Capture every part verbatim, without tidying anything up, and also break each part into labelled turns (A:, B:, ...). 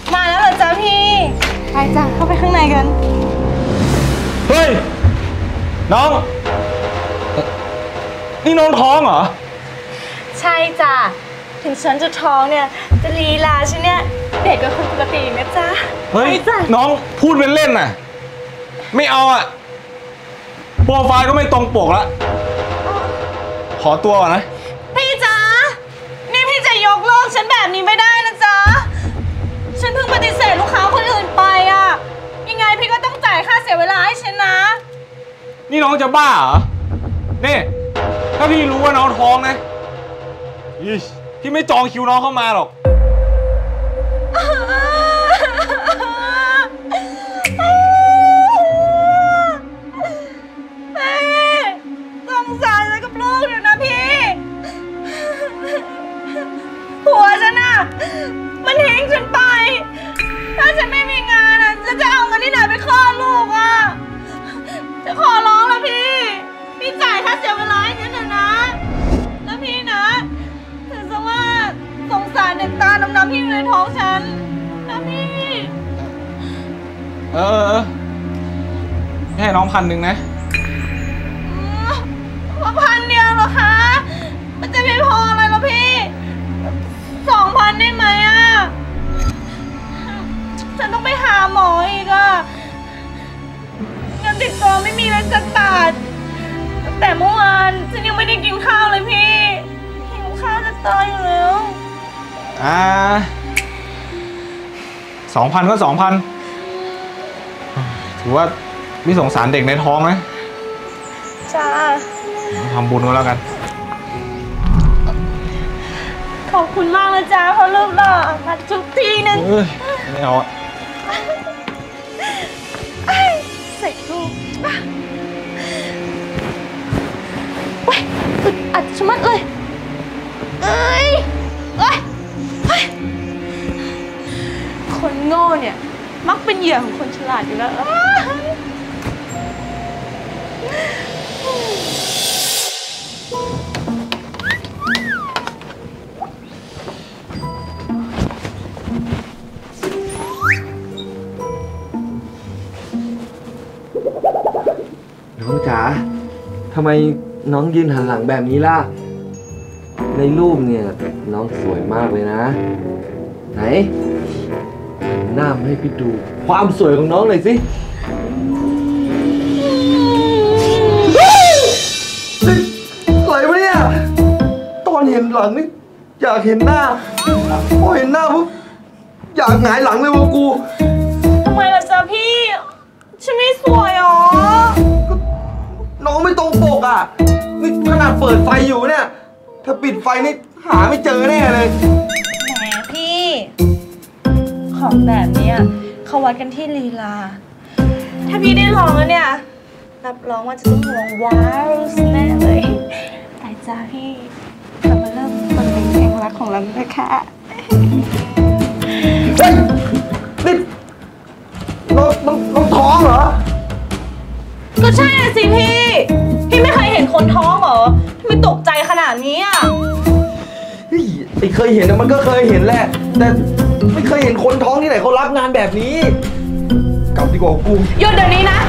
A: มาแล้วเหรอจ๊ะพี่ไปจ้ะเข้าไปข้างในกัน
B: เฮ้ยน้องนี่น้องท้องเหรอ
A: ใช่จ้ะถึงฉันจะท้องเนี่ยจะลีลาฉันเนี่ยเด็กกว่าคนปกตินะจ๊ะ
B: เฮ้ยน้องพูดเป็นเล่นน่ะไม่เอาอ่ะโปรไฟล์ก็ไม่ตรงปกละขอตัวก่อนนะ
A: พี่จ๊ะนี่พี่จะยกเลิกฉันแบบนี้ไม่ได้นะจ๊ะฉันเพิ่งปฏิเสธลูกค้าคนอื่นไปอ่ะยังไงพี่ก็ต้องจ่ายค่าเสียเวลาให้ฉันนะ
B: นี่น้องจะบ้าเหรอนี่ถ้าพี่รู้ว่าน้องท้องนะพี่ไม่จองคิวน้องเข้ามาหรอก
A: สงสารฉันกับลูกอยู่นะพี่ผัวฉันน่ะมันทิ้งฉันไปถ้าฉันไม่มีงานอ่ะฉันจะเอาเงินที่ไหนไปคลอดลูกอ่ะจะขอร้องแล้วพี่พี่จ่ายค่าเสียเวลาให้ฉันเถอะนะแล้วพี่นะถือซะว่าสงสารเด็กตาดำๆที่อยู่ในท้องฉันนะพี่
B: เออให้น้องพันหนึ่งนะ
A: ว่าพันเดียวเหรอคะมันจะไม่พออะไรหรอพี่สองพันได้ไหมอ่ะฉันต้องไปหาหมออีกอ่ะเงินติดตัวไม่มีเลยสักบาทแต่เมื่อวานฉันยังไม่ได้กินข้าวเลยพี่หิวข้าวจะตายอยู่แล้ว
B: อ่าสองพันก็สองพันถือว่าพี่สงสารเด็กในท้องนะ
A: จ้า
B: ทำบุญก็แล้วกัน
A: ขอบคุณมากนะจ๊ะเพราะรูปหล่อมาทุกทีนึง
B: ไม่เอา
A: ใส่รูปเว้ยอึดอัดชะมัดเลยเอ้ยเอ้ยคนโง่เนี่ยมักเป็นเหยื่อของคนฉลาดอยู่แล้ว
C: น้องจ๋าทำไมน้องยืนหันหลังแบบนี้ล่ะในรูปเนี่ยน้องสวยมากเลยนะไหนหน้ามาให้พี่ดูความสวยของน้องหน่อยสิอะไรวะเนี่ยตอนเห็นหลังนี่อยากเห็นหน้าพอเห็นหน้าปุ๊บอยากหงายหลังเลยวะกู
A: ทำไมล่ะจ๊ะพี่ฉันไม่สวยหรอ
C: น้องไม่ตรงปกอ่ะนี่ขนาดเปิดไฟอยู่เนี่ยถ้าปิดไฟนี่หาไม่เจอแน่เลย
A: แหมพี่ของแบบนี้เขาวัดกันที่ลีลาถ้าพี่ได้ลองแล้วเนี่ยรับรองว่าจะต้องลองว้าวแน่เลยแต่จ้าพี่เรามาเริ่มต้นเป็นเพลงรักของเราเลยค่ะ
C: เฮ้ยนี่น้องน้องน้องท้องเหรอ
A: ก็ใช่สิพี่พี่ไม่เคยเห็นคนท้องเหรอทำไมตกใจขนาดนี้อ่ะ
C: ไอ้เคยเห็นนะมันก็เคยเห็นแหละแต่ไม่เคยเห็นคนท้องที่ไหนเขารับงานแบบนี้กลับดีกว่ากู
A: หยุดเดี๋ยวนี้นะ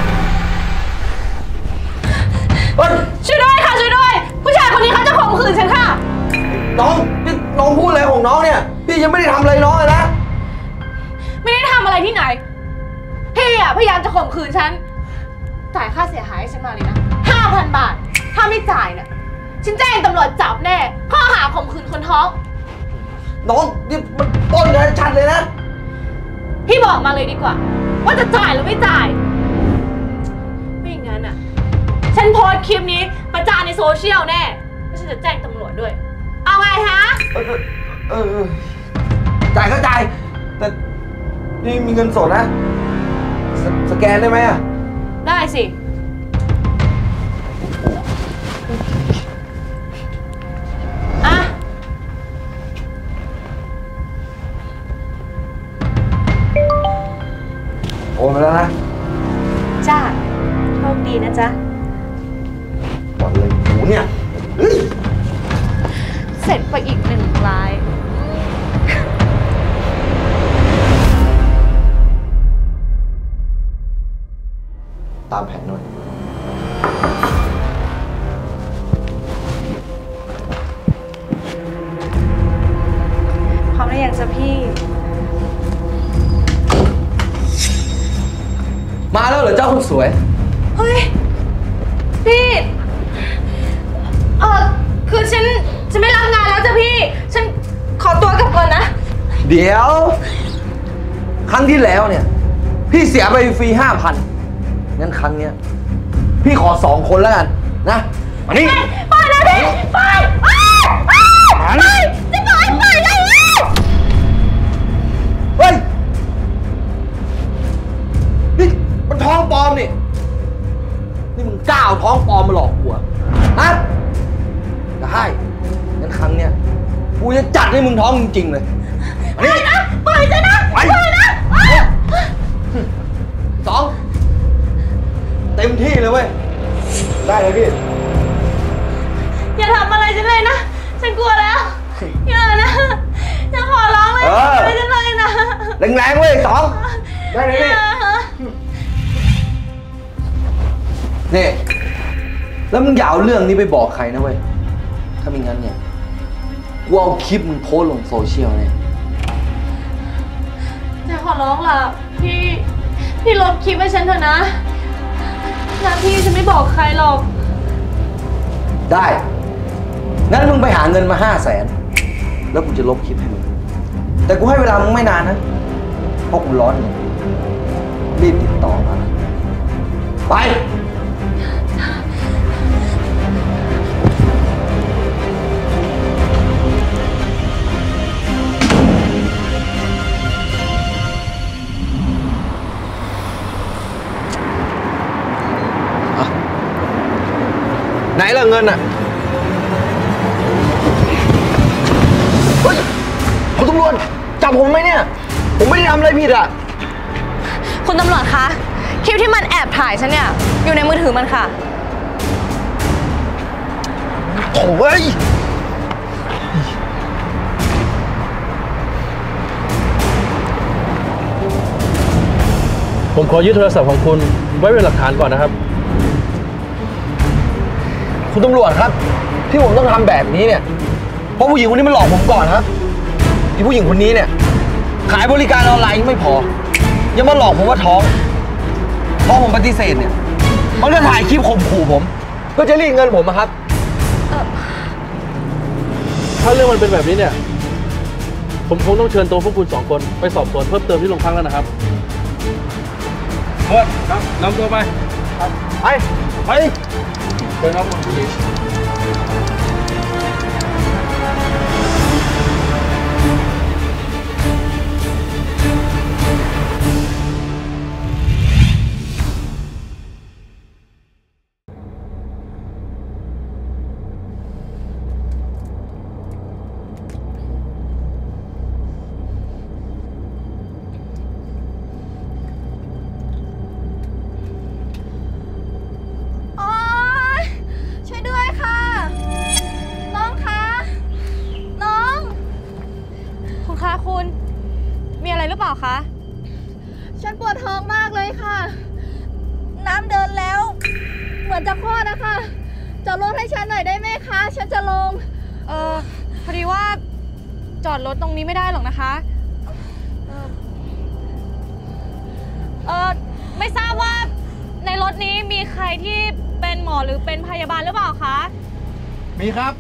A: ช่วยด้วยค่ะช่วยด้วยผู้ชายคนนี้เขาจะข่มขืนฉันค่ะ
C: น้องนี่น้องพูดอะไรของน้องเนี่ยพี่ยังไม่ได้ทำอะไรน้องเลยนะ
A: ไม่ได้ทำอะไรที่ไหนพี่อ่ะพยายามจะข่มขืนฉันจ่ายค่าเสียหายให้ฉันมาเลยนะห้าพันบาทถ้าไม่จ่ายเนี่ยฉันแจ้งตำรวจจับแน่ข้อหาข่มขืนคนท้อง
C: น้องนี่มันต้นกันชัดเลยนะ
A: พี่บอกมาเลยดีกว่าว่าจะจ่ายหรือไม่จ่ายไม่งั้นอ่ะฉันโพสคลิปนี้ประจานในโซเชียลแน่แล้วฉันจะแจ้งตำรวจด้วยเอาไงฮะ
C: เออเออจ่ายก็จ่ายแต่นี่มีเงินสดนะส, สแกนได้ไหมอ่ะ
A: ได้สิอ่ะ
C: โอนมาแล้วนะ
A: จ้าโชคดีนะจ๊ะ
C: หมดเลยหูเนี่ย
A: เสร็จไปอีกหนึ่งลาย
C: ามแผนหน่อย
A: พร้อมหรือยังจ๊ะพี่
C: มาแล้วเหรอเจ้าคนสวย
A: เฮ้ย พี่ เออคือฉันฉันไม่รับงานแล้วจ้ะพี่ ฉันขอตัวกลับก่อนนะ
C: เดี๋ยว ครั้งที่แล้วเนี่ย พี่เสียไปฟรีห้าพันงั้นครั้งเนี้ยพี่ขอสองคนแล้วกันนะมานี่
A: ไปนะพี่ไปไปไปไปจะปล่อยไปได้แล้ว
C: เฮ้ยนี่มันท้องปลอมนี่นี่มึงกล้าเอาท้องปลอมมาหลอกกูอะฮะได้งั้นครั้งเนี้ยกูจะจัดให้มึงท้องจริงๆเลยมานี่
A: นะปล่อยฉันนะปล่อยนะ
C: สองเต็มที่เลยเว้ยได้เลยพี่
A: อย่าทำอะไรฉันเลยนะ ฉันกลัวแล้ว อย่านะจะขอร้องเลยอย่าทำอะไรฉันเลยนะ
C: แรงๆเว้ยสองได้เลยพี่นี่แล้วมึงอย่าเอาเรื่องนี้ไปบอกใครนะเว้ยถ้าไม่งั้นเนี่ยกูเอาคลิปมึงโพสลงโซเชียลเนี่ย
A: จะขอร้องล่ะพี่ พี่ลบคลิปให้ฉันเถอะนะนะพี่ฉันไม่บอกใครหรอก
C: ได้งั้นมึงไปหาเงินมาห้าแสนแล้วกูจะลบคลิปให้มึงแต่กูให้เวลามึงไม่นานนะเพราะกูร้อนเนี่ยรีบติดต่อมาไปไหนล่ะเงินอ่ะเฮ้ยคุณตำรวจจับผมไหมเนี่ยผมไม่ได้ทำอะไรผิดอ่ะ
A: คุณตำรวจคะคลิปที่มันแอบถ่ายฉันเนี่ยอยู่ในมือถือมันค่ะ
C: โถ่เว้ย
D: ผมขอยึดโทรศัพท์ของคุณไว้เป็นหลักฐานก่อนนะครับ
C: คุณตำรวจครับที่ผมต้องทำแบบนี้เนี่ยเพราะผู้หญิงคนนี้มันหลอกผมก่อนครับที่ผู้หญิงคนนี้เนี่ยขายบริการออนไลน์ไม่พอยังมาหลอกผมว่าท้องพอผมปฏิเสธเนี่ยมันก็ถ่ายคลิปข่มขู่ผมเพื่อจะรีดเงินผมครับ
D: ถ้าเรื่องมันเป็นแบบนี้เนี่ยผมคงต้องเชิญตัวพวกคุณสองคนไปสอบสวนเพิ่มเติมที่โรงพักแล้วนะครับครับนำตัวไป
C: ไปไป
D: เชิญครับคุณผู้หญิง
A: โอ๊ยช่วยด้วยค่ะ น้องคะ น้อง คุณคะคุณ มีอะไรหรือเปล่าคะ ฉันปวดท้องมากเลยค่ะ น้ำเดินแล้ว เหมือนจะคลอดนะคะจอดรถให้ฉันหน่อยได้ไหมคะ ฉันจะลง เออพอดีว่าจอดรถตรงนี้ไม่ได้หรอกนะคะ เออเออไม่ทราบว่าในรถนี้มีใครที่เป็นหมอหรือเป็นพยาบาลหรือเปล่าคะ
B: มีครับ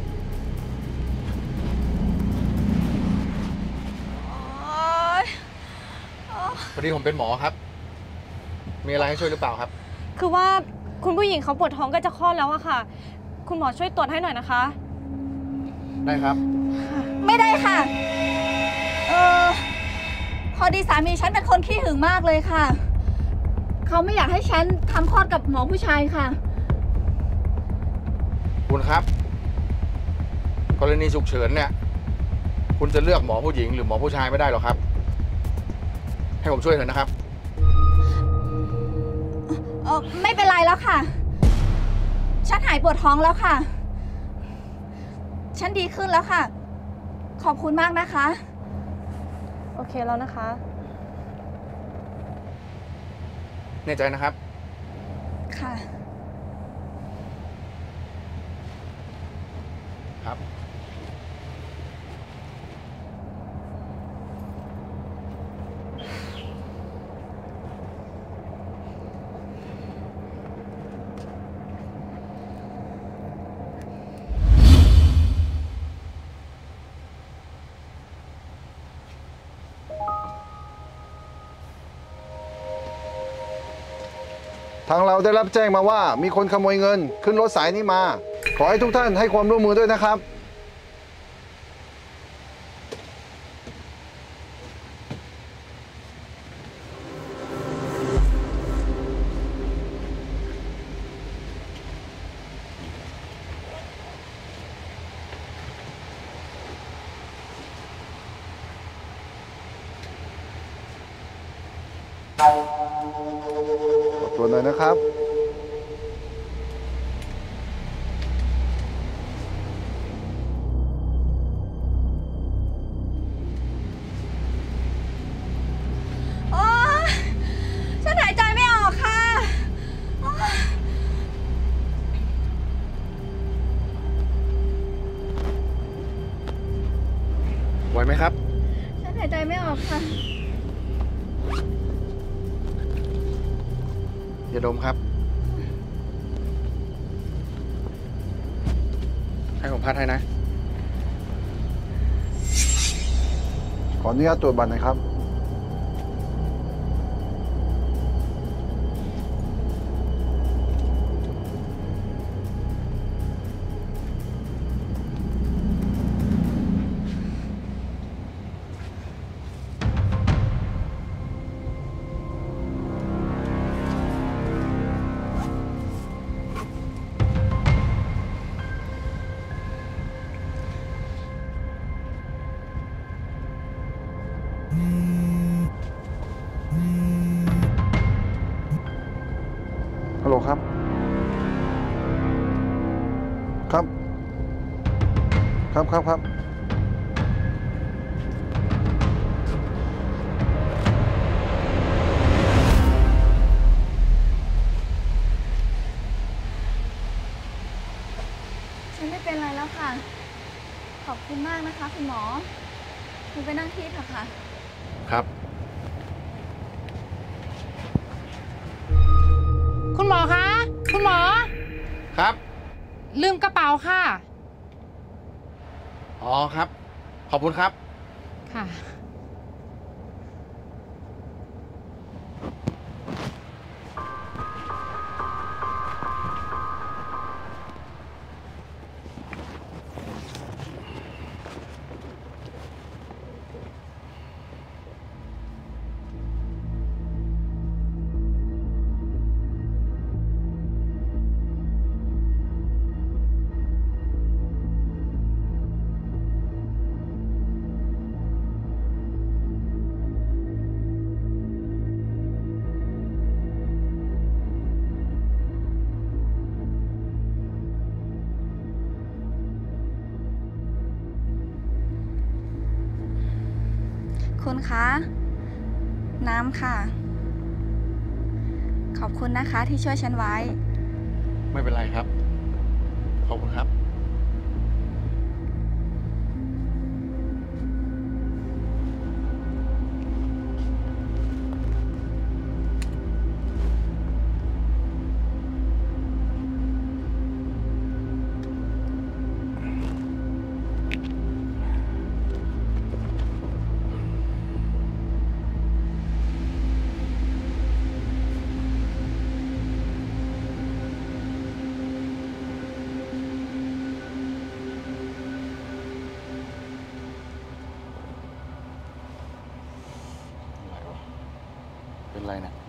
B: พอดีผมเป็นหมอครับ มีอะไรให้ช่วยหรือเปล่าครับ
A: คือว่าคุณผู้หญิงเขาปวดท้องก็จะคลอดแล้วอะค่ะ คุณหมอช่วยตรวจให้หน่อยนะคะ
B: ได้ครับ
E: ไม่ได้ค่ะ เออพอดีสามีฉันเป็นคนขี้หึงมากเลยค่ะ เขาไม่อยากให้ฉันทำคลอดกับหมอผู้ชายค่ะ
B: คุณครับ กรณีฉุกเฉินเนี่ย คุณจะเลือกหมอผู้หญิงหรือหมอผู้ชายไม่ได้หรอกครับ ให้ผมช่วยเถอะนะครับ
E: เออไม่เป็นไรแล้วค่ะ ฉันหายปวดท้องแล้วค่ะ ฉันดีขึ้นแล้วค่ะ ขอบคุณมากนะคะ
A: โอเคแล้วนะคะ
B: แน่ใจนะครับ
E: ค่ะ
B: ครับ
F: ทางเราได้รับแจ้งมาว่ามีคนขโมยเงินขึ้นรถสายนี้มา ขอให้ทุกท่านให้ความร่วมมือด้วยนะครับขอตัวหน่อยนะครับ
E: โอ๊ยฉันหายใจไม่ออกค่ะโอ๊ย
B: ไหวไหมครับ
E: ฉันหายใจไม่ออกค่ะ
B: อย่าดมครับ ให้ผมพัดให้นะ
F: ขออนุญาตตรวจบัตรหน่อยครับ ฮัลโหลครับ ครับ ครับครับครับ
E: ฉันไม่เป็นไรแล้วค่ะ ขอบคุณมากนะคะคุณหมอ คุณไปนั่งที่เถอะค่ะ
B: ครับ
G: คุณหมอคะ คุณหมอ
B: ครับ
G: ลืมกระเป๋าค่ะ
B: อ๋อครับ ขอบคุณครับ
G: ค่ะ
E: คุณคะ น้ำค่ะ ขอบคุณนะคะที่ช่วยฉันไว้
B: ไม่เป็นไรครับ ขอบคุณครับ เป็นไรนะ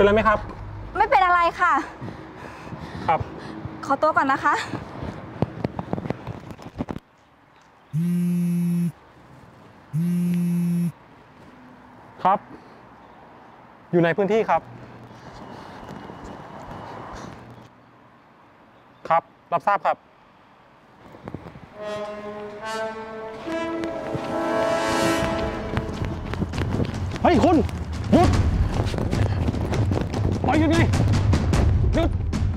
B: เป็นไรไหมครับ
E: ไม่เป็นอะไรค่ะ
B: ครับ
E: ขอตัวก่อนนะคะ
B: ครับอยู่ในพื้นที่ครับครับรับทราบครับเฮ้ยคุณหยุดปล่อยยังไงหยุด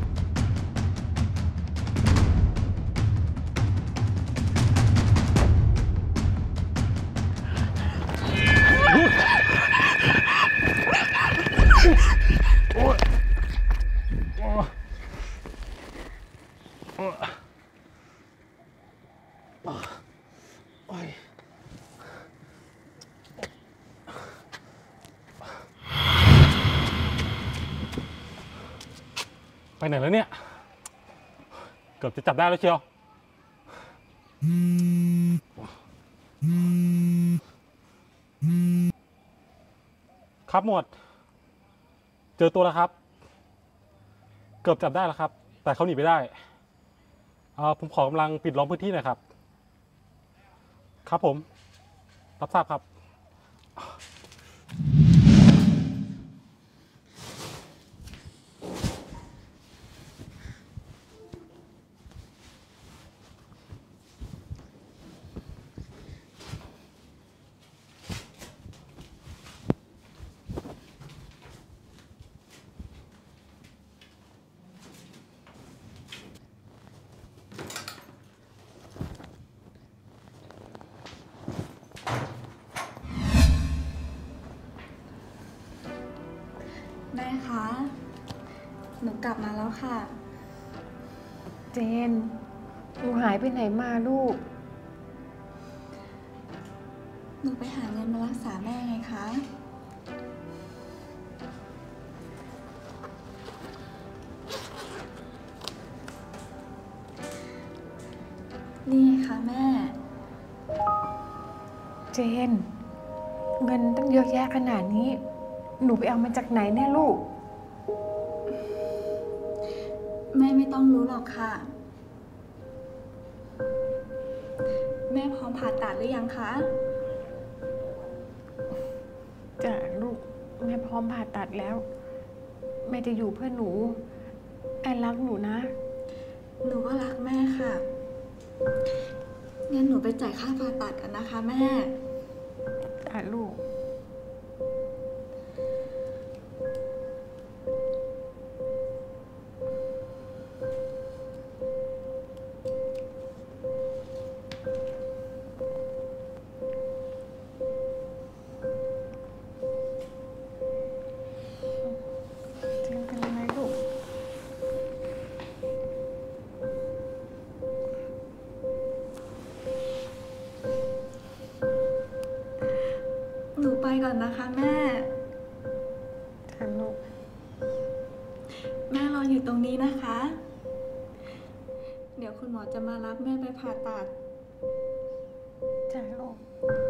B: หยุดโอ้ยโอ้ยโอ้ยโอ้ยไปไหนแล้วเนี่ยเกือบจะจับได้แล้วเชียวครับหมวดเจอตัวแล้วครับเกือบจับได้แล้วครับแต่เขาหนีไปได้ผมขอกำลังปิดล้อมพื้นที่หน่อยครับครับผมรับทราบครับ
E: แม่คะหนูกลับมาแล้วค่ะ
H: เจนหนูหายไปไหนมาลูก
E: หนูไปหาเงินมารักษาแม่ไงคะนี่ค่ะแม่
H: เจนเงินตั้งเยอะแยะขนาดนี้หนูไปเอามาจากไหนเนี่ยลูก
E: แม่ไม่ต้องรู้หรอกค่ะแม่พร้อมผ่าตัดหรือยังคะ
H: จ้ะลูกแม่พร้อมผ่าตัดแล้วแม่จะอยู่เพื่อหนูแอนรักหนูนะ
E: หนูก็รักแม่ค่ะงั้นหนูไปจ่ายค่าผ่าตัดกันนะคะแม่
H: จ้ะลูก
E: หนูไปก่อนนะคะแม่
H: จ้ะลูก
E: แม่รออยู่ตรงนี้นะคะเดี๋ยวคุณหมอจะมารับแม่ไปผ่าตัด
H: จ้ะลูก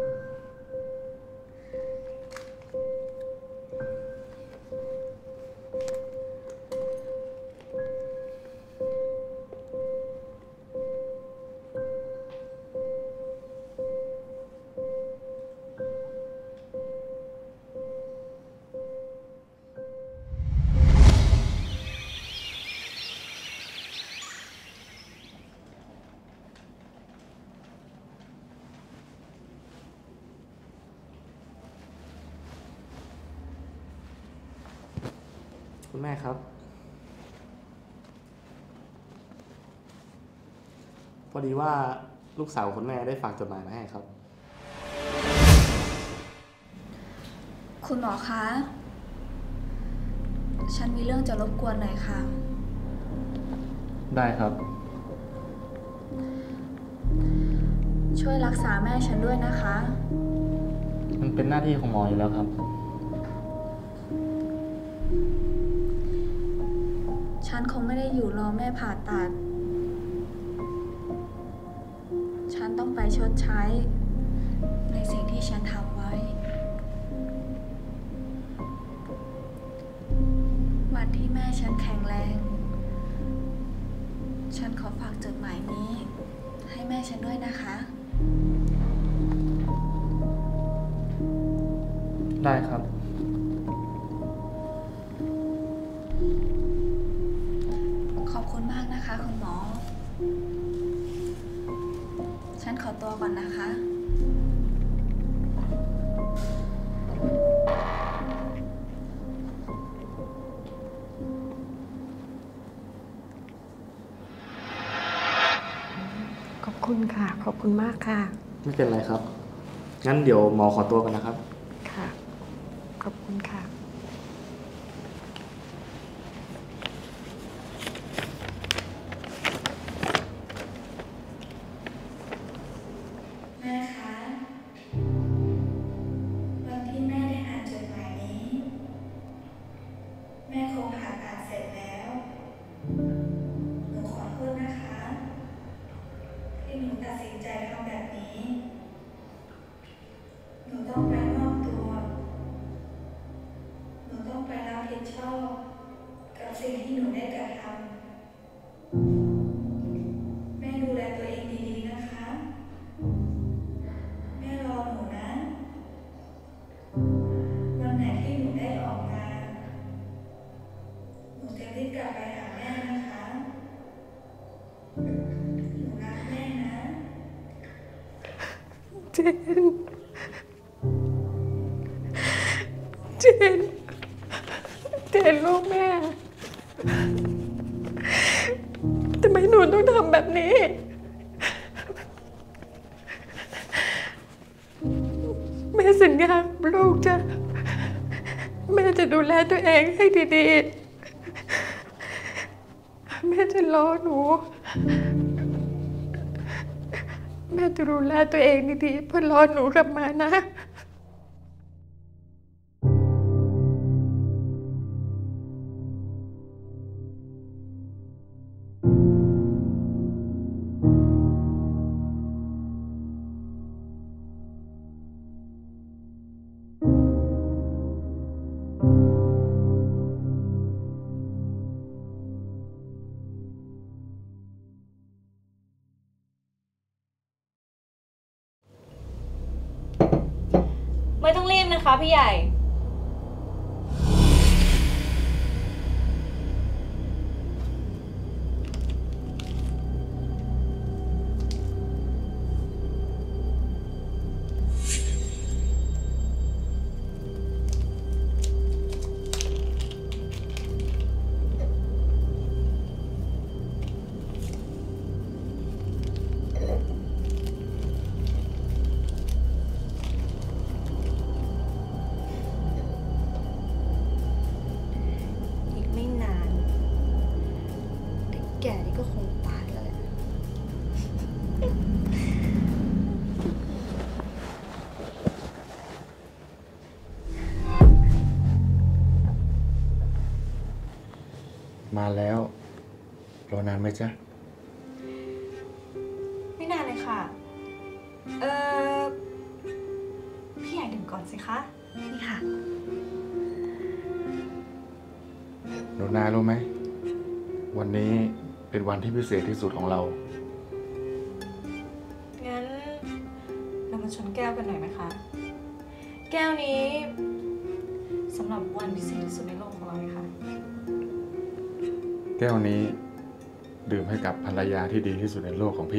C: คุณแม่ครับพอดีว่าลูกสาวคุณแม่ได้ฝากจดหมายมาให้ครับ
E: คุณหมอคะฉันมีเรื่องจะรบกวนหน่อยค่ะ
C: ได้ครับ
E: ช่วยรักษาแม่ฉันด้วยนะคะ
C: มันเป็นหน้าที่ของหมออยู่แล้วครับ
E: ฉันคงไม่ได้อยู่รอแม่ผ่าตัดฉันต้องไปชดใช้ในสิ่งที่ฉันทำไว้วันที่แม่ฉันแข็งแรง ฉันขอฝากจดหมายนี้ให้แม่ฉันด้วยนะคะ
C: ได้ครับ
E: ขอบคุณมากนะคะคุณหมอ ฉันขอตัวก่อนนะคะ
H: ขอบคุณค่ะ ขอบคุณมากค่ะ
C: ไม่เป็นไรครับ งั้นเดี๋ยวหมอขอตัวกันนะครับ
H: ค่ะ ขอบคุณค่ะ
E: แม่คะ วันที่แม่ได้อ่านจดหมายนี้ แม่คงผ่าตัดเสร็จแล้ว หนูขอโทษนะคะ ที่หนูตัดสินใจทำแบบนี้ หนูต้องไปมอบตัว หนูต้องไปรับผิดชอบกับสิ่งที่หนูได้กระทำ แม่ดูแลตัวเองดีๆนะคะ แม่รอหนูนะ วันไหนที่หนูได้ออกงาน หนูจะรีบกลับไปหาแม่นะคะ หนูรักแม่นะ
H: เจน เจน เจนลูกแม่ ทำไมหนูต้องทำแบบนี้ แม่สัญญาลูกจะ แม่จะดูแลตัวเองให้ดีๆ แม่จะรอหนู แม่จะดูแลตัวเองดีๆเพื่อรอหนูกลับมานะ
A: ไม่ต้องรีบนะคะพี่ใหญ่ อีกไม่นานเด็กแก่นี่ก็คงตายแล้วแหละ
I: มาแล้วรอนานไหมจ๊ะ
A: ไม่นานเลยค่ะ เออพี่ใหญ่ดื่มก่อนสิคะ นี่ค่ะ
I: หนูนารู้ไหม วันนี้เป็นวันที่พิเศษที่สุดของเรา
A: งั้นเรามาชนแก้วกันหน่อยไหมคะ แก้วนี้สำหรับวันพิเศษที่สุดในโลกของเราเลยค่ะ
I: แก้วนี้ดื่มให้กับภรรยาที่ดีที่สุดในโลกของพี่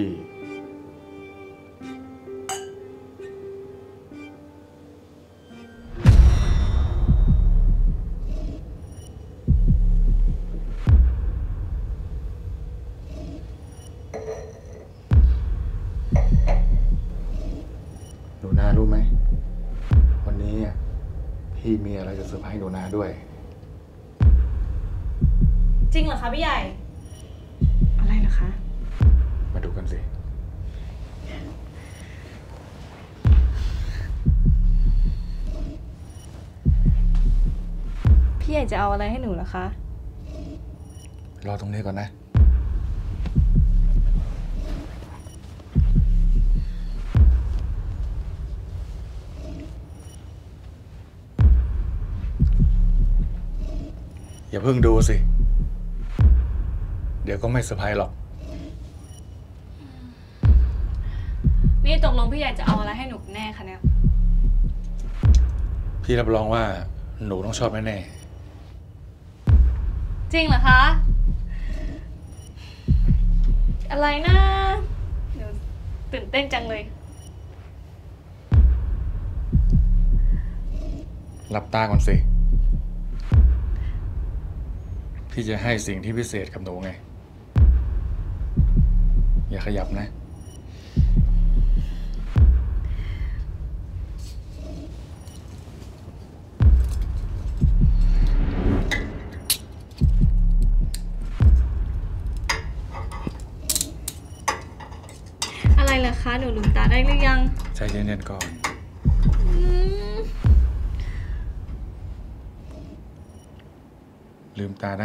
I: หนูนารู้ไหม วันนี้อ่ะพี่มีอะไรจะเซอร์ไพรส์หนูนาด้วย
A: จริงเหรอคะพี่ใหญ่
H: อะไรเหรอคะ
I: มาดูกันสิ
A: พี่ใหญ่จะเอาอะไรให้หนูล่ะคะ
I: รอตรงนี้ก่อนนะอย่าเพิ่งดูสิ เดี๋ยวก็ไม่เซอร์ไพรส์หรอก
A: นี่ตกลงพี่ใหญ่จะเอาอะไรให้หนูแน่คะเนี่ย
I: พี่รับรองว่าหนูต้องชอบแน่
A: จริงเหรอคะ อะไรนะเดี๋ยวตื่นเต้นจังเลย
I: ๆหลับตาก่อนสิ พี่จะให้สิ่งที่พิเศษกับหนูไง อย่าขยับนะ
A: อะไรเหรอคะ หนูลืมตาได้หรือยัง
I: ใจเย็นๆก่อน
A: อืม
I: ลืมตาได้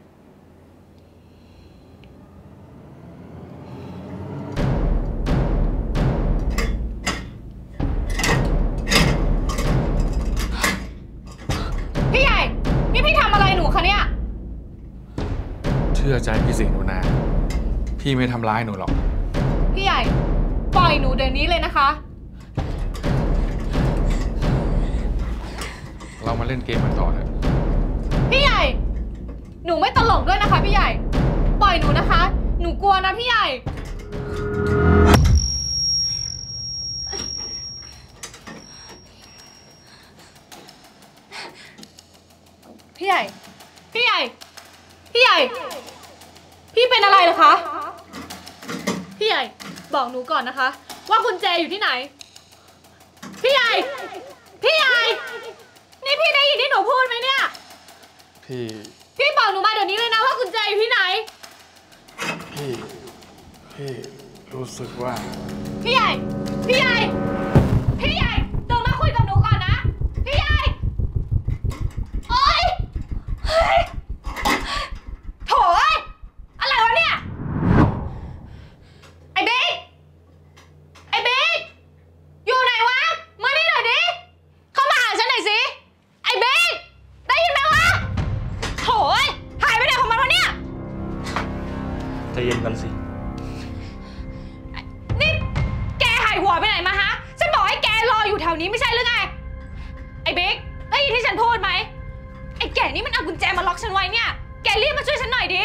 A: พี่ใหญ่ นี่พี่ทำอะไรหนูคะเนี่ย
I: เชื่อใจพี่สิหนูนา พี่ไม่ทำร้ายหนูหรอก
A: พี่ใหญ่ ปล่อยหนูเดี๋ยวนี้เลยนะคะ
I: เรามาเล่นเกมกันต่อเถอะ
A: พี่ใหญ่ หนูไม่ตลกด้วยนะคะพี่ใหญ่ ปล่อยหนูนะคะ หนูกลัวนะพี่ใหญ่ พี่ใหญ่ พี่ใหญ่ พี่ใหญ่ พี่เป็นอะไรเหรอคะ พี่ใหญ่ บอกหนูก่อนนะคะ ว่ากุญแจอยู่ที่ไหน พี่ใหญ่ พี่ใหญ่ นี่พี่ได้ยินที่หนูพูดไหมเนี่ย
I: พี่
A: พี่บอกหนูมาเดี๋ยวนี้เลยนะว่ากุญแจอยู่ที่ไหน
I: พี่ พี่รู้สึกว่า
A: พี่ใหญ่ พี่ใหญ่ พี่ใหญ่ตื่นมาคุยกับหนูก่อนนะ พี่ใหญ่ โอ๊ยเฮ้ยโถ่เอ้ยอะไรวะเนี่ย ไอ้บิ๊ก ไอ้บิ๊ก อยู่ไหนวะ มานี่หน่อยดิ เข้ามาหาฉันหน่อยสิ ไอ้บิ๊ก ได้ยินไหมวะโถ่เอ้ยหายไปไหนของมันวะเนี่ย
D: ใจเย็นกันสิ
A: นี่แกหายหัวไปไหนมาฮะ ฉันบอกให้แกรออยู่แถวนี้ไม่ใช่หรือไง ไอ้บิ๊กได้ยินที่ฉันพูดไหม ไอ้แกนี่มันเอากุญแจมาล็อกฉันไว้เนี่ย แกรีบมาช่วยฉันหน่อยดิ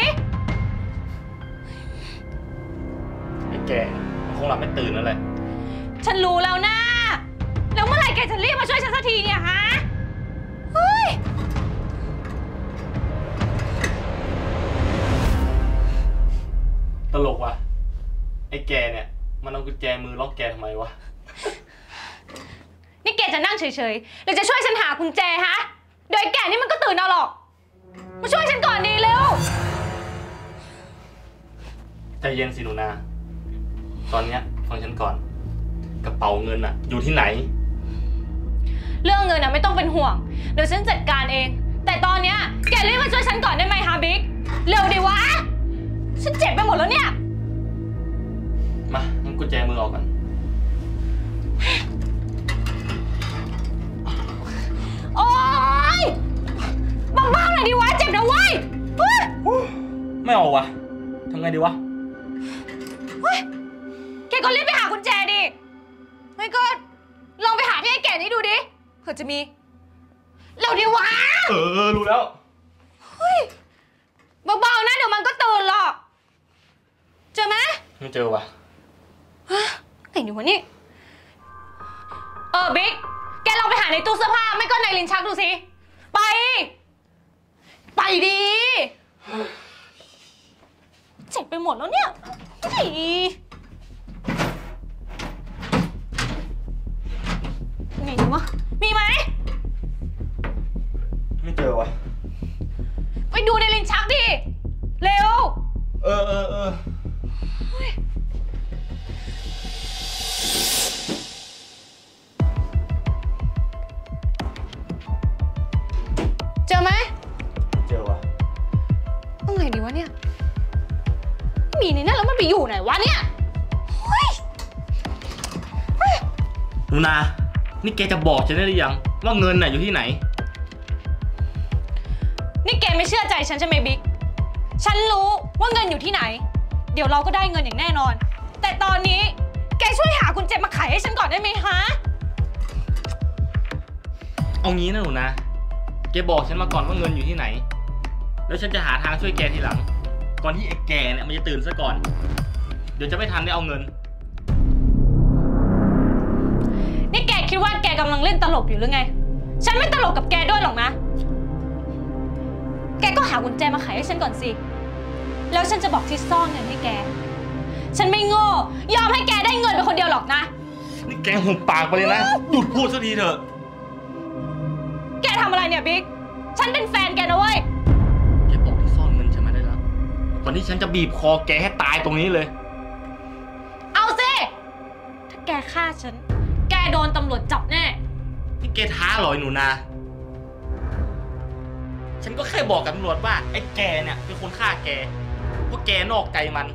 D: ไอ้แกมันคงหลับไม่ตื่นแล้วแหละ
A: ฉันรู้แล้วนะ แล้วเมื่อไหร่แกจะรีบมาช่วยฉันสักทีเนี่ยฮะ เฮ้ย
D: ตลกว่ะ ไอ้แกเนี่ยมันเอากุญแจมือล็อกแกทำไมวะ
A: นี่แกจะนั่งเฉยๆหรือจะช่วยฉันหากุญแจฮะ โดยแกนี่มันก็ตื่นเอาหรอก มาช่วยฉันก่อนดีเร็ว
D: ใจเย็นสิหนูนา ตอนเนี้ยฟังฉันก่อน กระเป๋าเงินอะอยู่ที่ไหน
A: เรื่องเงินนะไม่ต้องเป็นห่วง เดี๋ยวฉันจัดการเอง แต่ตอนเนี้ยแกรีบมาช่วยฉันก่อนได้ไหมฮะบิ๊ก เร็วดิวะ ฉันเจ็บไปหมดแล้วเนี่ย
D: มางั้นกุญแจมือออกกัน
A: โอ๊ยเบาๆหน่อยดิวะ เจ็บนะเว้ยเฮ้ย
D: ไม่ออกวะทำไงดีวะ
A: เฮ้ยแกก็รีบไปหากุญแจดิ ไม่ก็ลองไปหาพี่ไอ้แก่นี่ดูดิเผื่อจะมี เร็วดิวะ
D: เออ รู้แล้ว
A: เฮ้ยเบาๆนะเดี๋ยวมันก็ตื่นหรอก เจอไหม
D: ไม่เจอวะ
A: ไหนอยู่วะนี่ เออบิ๊ก แกลองไปหาในตู้เสื้อผ้าไม่ก็ในลิ้นชักดูสิ ไป ไปดีเจ็บไปหมดแล้วเนี่ยไหนดีวะ มีไหม
D: ไม่เจอวะ
A: ไปดูในลิ้นชักดิ เร็ว
D: เออเออเออ
A: เจอไหม
D: เจอวะ
A: เอาไงดีวะเนี่ย มีในนั้นแล้วมันไปอยู่ไหนวะเนี่ยเฮ้ย
D: หนูนา นี่แกจะบอกฉันได้หรือยังว่าเงินน่ะอยู่ที่ไหน
A: นี่แกยังไม่เชื่อใจฉันใช่ไหมบิ๊กฉันรู้ว่าเงินอยู่ที่ไหนเดี๋ยวเราก็ได้เงินอย่างแน่นอนแต่ตอนนี้แกช่วยหากุญแจมาไขให้ฉันก่อนได้ไหมฮะ
J: เอางี้นะหนูนะแกบอกฉันมาก่อนว่าเงินอยู่ที่ไหนแล้วฉันจะหาทางช่วยแกทีหลังก่อนที่ไอ้แกเนี่ยมันจะตื่นซะก่อนเดี๋ยวจะไม่ทันได้เอาเงิน
A: นี่แกคิดว่าแกกำลังเล่นตลกอยู่หรือไงฉันไม่ตลกกับแกด้วยหรอกนะแกก็หากุญแจมาไขให้ฉันก่อนสิแล้วฉันจะบอกที่ซ่อนเงินให้แกฉันไม่โง่ยอมให้แกได้เงินเป็นคนเดียวหรอกนะ
J: นี่แกหุบปากไปเลยนะหยุดพูดสักทีเถอะ
A: แกทำอะไรเนี่ยบิ๊กฉันเป็นแฟนแกนะเว้ย
J: แกบอกที่ซ่อนเงินฉันมาได้แล้วก่อนที่ฉันจะบีบคอแกให้ตายตรงนี้เลย
A: เอาสิถ้าแกฆ่าฉันแกโดนตำรวจจับแน่
J: นี่แกท้าหรอหนูนาฉันก็แค่บอกกับตำรวจว่าไอ้แกเนี่ยเป็นคนฆ่าแกเพราะแกนอกใจมัน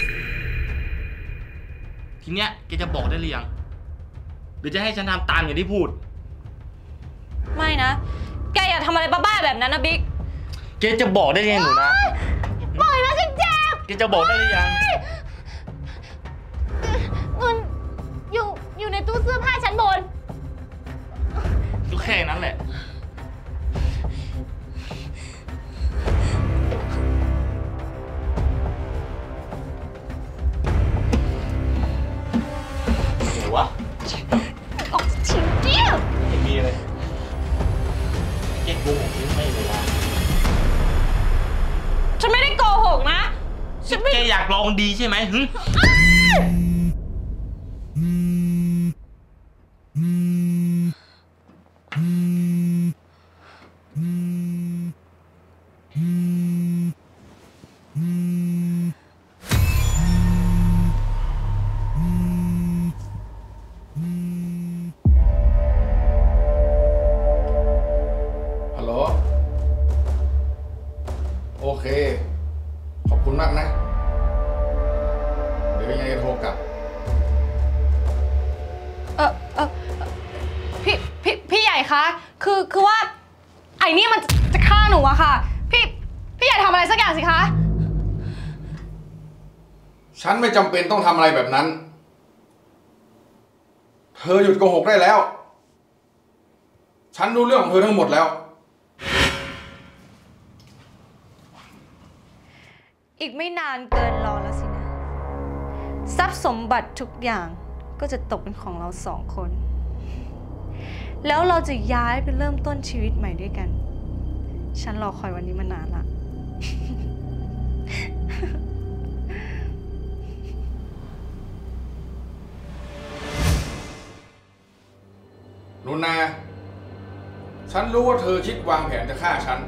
J: ทีเนี้ยแกจะบอกได้หรือยังหรือจะให้ฉันทำตามอย่างที่พูด
A: ไม่นะแกอย่าทำอะไรบ้าๆแบบนั้นนะบิ๊ก
J: แกจะบอกได้ยังหนูนะ
A: ปล่อยนะฉันเจ็บ
J: แกจะบอกได้หรือยัง
A: เงินอยู่อยู่ในตู้เสื้อผ้าชั้นบน
J: ก็แค่นั้นแหละไหนวะ
A: ออกชิ้นเดียว
J: ไม่มีเลยแกโกหกหรือไม่เลยล่ะ
A: ฉันไม่ได้โกหกนะ
J: ฉันไม่แกอยากลองดีใช่ไหมฮึ
I: ฮัลโหลโอเคขอบคุณมากนะเดี๋ยวยังไงจะโทรกลับ
A: เออเออพี่พี่พี่ใหญ่คะคือคือว่าไอ้นี่มันจะฆ่าหนูอะค่ะพี่พี่ใหญ่ทำอะไรสักอย่างสิคะ
I: ฉันไม่จำเป็นต้องทำอะไรแบบนั้นเธอหยุดโกหกได้แล้วฉันรู้เรื่องของเธอทั้งหมดแล้ว
A: อีกไม่นานเกินรอแล้วสินะทรัพย์สมบัติทุกอย่างก็จะตกเป็นของเราสองคนแล้วเราจะย้ายไปเริ่มต้นชีวิตใหม่ด้วยกันฉันรอคอยวันนี้มานานละ
I: นุนาฉันรู้ว่าเธอคิดวางแผนจะฆ่าฉัน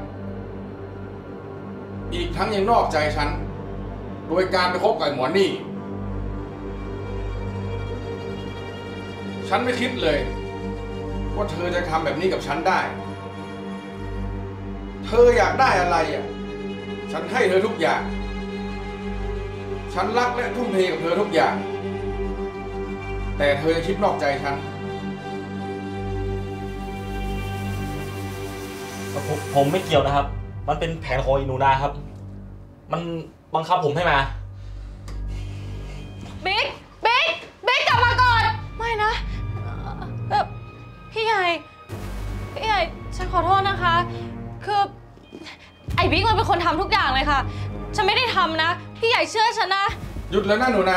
I: อีกทั้งยังนอกใจฉันโดยการไปคบกับหมอนี่ฉันไม่คิดเลยว่าเธอจะทำแบบนี้กับฉันได้เธออยากได้อะไรอ่ะฉันให้เธอทุกอย่างฉันรักและทุ่มเทกับเธอทุกอย่างแต่เธอยังคิดนอกใจฉัน
J: ผมผมไม่เกี่ยวนะครับมันเป็นแผนของอินูนาครับมันบังคับผมให้มา
A: บิ๊กบิ๊กบิ๊กกลับมาก่อนไม่นะเออพี่ใหญ่พี่ใหญ่ฉันขอโทษนะคะคือไอ้บิ๊กมันเป็นคนทำทุกอย่างเลยค่ะฉันไม่ได้ทำนะพี่ใหญ่เชื่อฉันนะ
I: หยุดแล้วนะหนูนา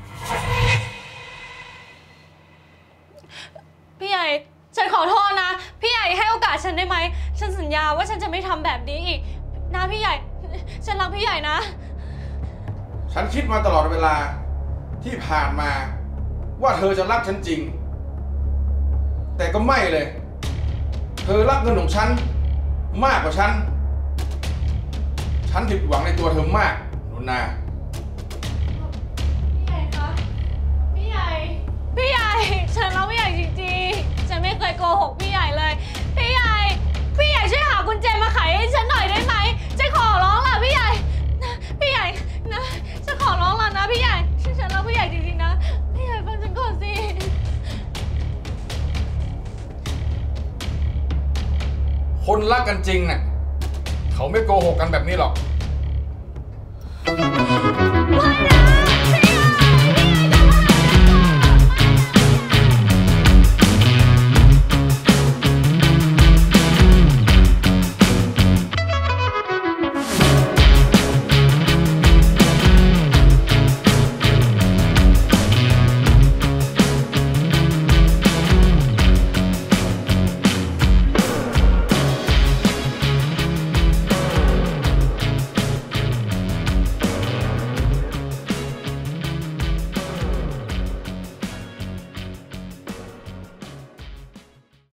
A: พี่ใหญ่ฉันขอโทษนะพี่ใหญ่ให้โอกาสฉันได้ไหมฉันสัญญาว่าฉันจะไม่ทำแบบนี้อีกนะพี่ใหญ่ฉันรักพี่ใหญ่นะ
I: ฉันคิดมาตลอดเวลาที่ผ่านมาว่าเธอจะรักฉันจริงแต่ก็ไม่เลยเธอรักเงินของฉันมากกว่าฉันฉันผิดหวังในตัวเธอมากหนูนา
A: พี่ใหญ่คะพี่ใหญ่พี่ใหญ่ฉันรักพี่ใหญ่จริงๆฉันไม่เคยโกหกพี่ใหญ่เลยพี่ใหญ่พี่ใหญ่ช่วยหากุญแจมาไขให้ฉันหน่อยได้ไหมฉันขอร้องล่ะพี่ใหญ่นะพี่ใหญ่นะฉันขอร้องล่ะนะพี่ใหญ่ฉันรักพี่ใหญ่จริงๆนะพี่ใหญ่ฟังฉันก่อนสิ
I: คนรักกันจริงน่ะเขเขาไม่โกหกกันแบบนี้หรอก
A: ไม่นะ